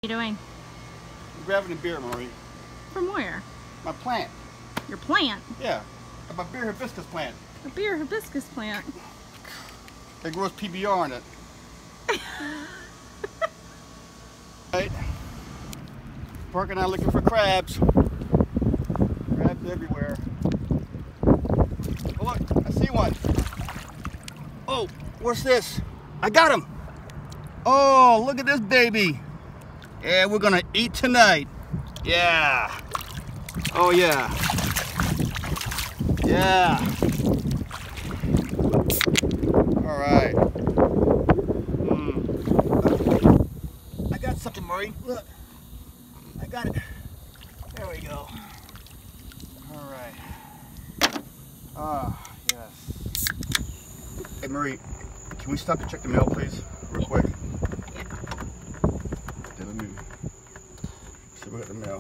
What are you doing? I'm grabbing a beer, Marie. From where? My plant. Your plant? Yeah, my beer hibiscus plant. A beer hibiscus plant. It grows PBR in it. Right. Parker and I looking for crabs. Crabs everywhere. Oh look, I see one. Oh, what's this? I got him. Oh, look at this baby. Yeah, we're gonna eat tonight. Yeah. Oh yeah. Yeah. All right. I got something, Murray. Look. I got it. There we go. All right. Ah, yes. Hey, Murray, can we stop to check the mail, please? Real quick. Yeah. Okay, let me see what the mail.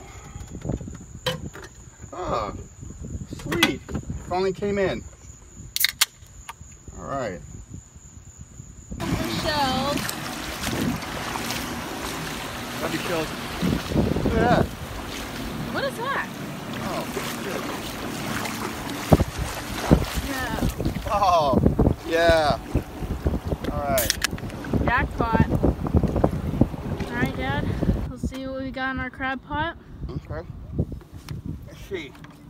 Ah, sweet. Finally came in. All right. Shells. That'd be shells. Look at that. What is that? Oh, shit. Yeah. Oh, yeah. All right. Jackpot. Alright, Dad. Let's see what we got in our crab pot. Okay. Let's see.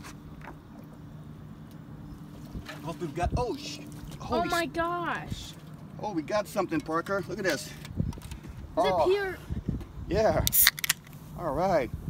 Hope we've got. Oh, Oh my gosh. Oh, we got something, Parker. Look at this. Is it pure? Yeah. All right.